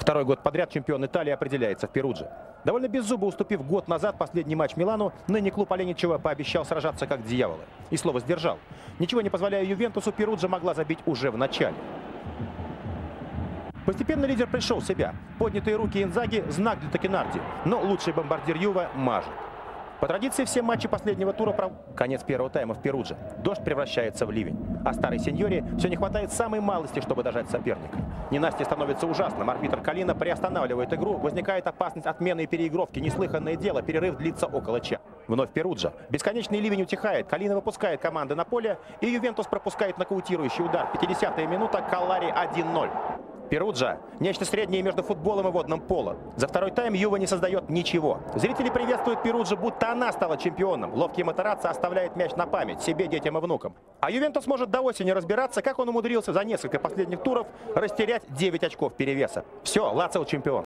Второй год подряд чемпион Италии определяется в Перудже. Довольно беззубо уступив год назад последний матч Милану, ныне клуб Аленичева пообещал сражаться как дьяволы. И слово сдержал. Ничего не позволяя Ювентусу, Перуджа могла забить уже в начале. Постепенно лидер пришел в себя. Поднятые руки Инзаги – знак для Такинарди. Но лучший бомбардир Юве мажет. По традиции все матчи последнего тура конец первого тайма в Перудже. Дождь превращается в ливень. А старой сеньоре все не хватает самой малости, чтобы дожать соперника. Ненастье становится ужасным. Арбитр Калина приостанавливает игру. Возникает опасность отмены и переигровки. Неслыханное дело. Перерыв длится около часа. Вновь Перуджа. Бесконечный ливень утихает. Калина выпускает команды на поле. И Ювентус пропускает нокаутирующий удар. 50-я минута. Каллари 1-0. Перуджа – нечто среднее между футболом и водным поло. За второй тайм Юве не создает ничего. Зрители приветствуют Перуджу, будто она стала чемпионом. Ловкий Матарацци оставляет мяч на память себе, детям и внукам. А Ювентус может до осени разбираться, как он умудрился за несколько последних туров растерять 9 очков перевеса. Все, Лацио чемпион.